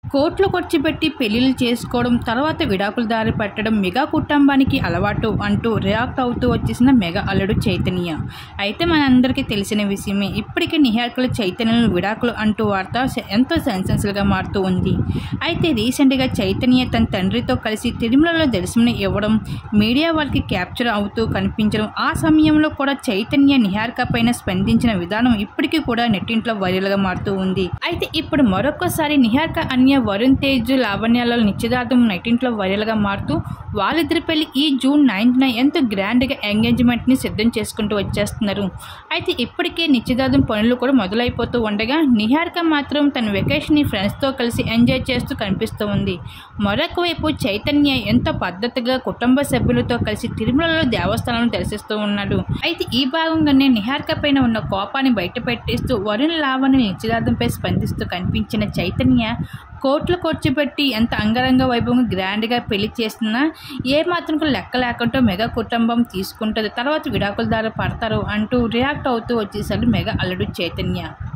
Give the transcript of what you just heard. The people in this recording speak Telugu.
కోట్లు ఖర్చు పెట్టి పెళ్లిళ్ళు చేసుకోవడం, తర్వాత విడాకుల దారి పట్టడం మెగా కుటుంబానికి అలవాటు అంటూ రియాక్ట్ అవుతూ వచ్చేసిన మెగా అల్లుడు చైతన్య. అయితే మనందరికీ తెలిసిన విషయమే. ఇప్పటికే నిహారికలు చైతన్యలు విడాకులు అంటూ వార్త ఎంతో సెన్సేషనల్గా మారుతూ ఉంది. అయితే రీసెంట్గా చైతన్య తన తండ్రితో కలిసి తిరుమలలో దర్శనం ఇవ్వడం, మీడియా వాళ్ళకి క్యాప్చర్ అవుతూ కనిపించడం, ఆ సమయంలో కూడా చైతన్య నిహారిక పైన స్పందించిన విధానం ఇప్పటికీ కూడా నెట్టింట్లో వైరల్గా మారుతూ ఉంది. అయితే ఇప్పుడు మరొకసారి నిహారిక అన్య వరుణ్ తేజ్ లావణ్యాల నిశ్చితార్థం నెట్టింట్లో వైరల్గా మారుతూ వాళ్ళిద్దరి పెళ్లి ఈ జూన్ 9న ఎంతో గ్రాండ్గా ఎంగేజ్మెంట్ని సిద్ధం చేసుకుంటూ వచ్చేస్తున్నారు. అయితే ఇప్పటికే నిశ్చితార్థం పనులు కూడా మొదలైపోతూ ఉండగా నిహారిక మాత్రం తన వెకేషన్ని ఫ్రెండ్స్తో కలిసి ఎంజాయ్ చేస్తూ కనిపిస్తూ ఉంది. మరొక వైపు చైతన్య ఎంతో పద్ధతిగా కుటుంబ సభ్యులతో కలిసి తిరుమలలో దేవస్థానాలను దర్శిస్తూ ఉన్నాడు. అయితే ఈ భాగంగానే నిహారిక పైన ఉన్న కోపాన్ని బయటపెట్టేస్తూ వరుణ్ లావణ్య నిశ్చితార్థంపై స్పందిస్తూ కనిపించిన చైతన్య కోట్లు ఖర్చు పెట్టి ఎంత అంగరంగ వైభవంగా గ్రాండ్గా పెళ్లి చేస్తున్నా ఏ మాత్రం లెక్క లేకుండా మెగా కుటుంబం తీసుకుంటుంది, తర్వాత విడాకుల దారి పడతారు అంటూ రియాక్ట్ అవుతూ వచ్చేసాడు మెగా అల్లుడు చైతన్య.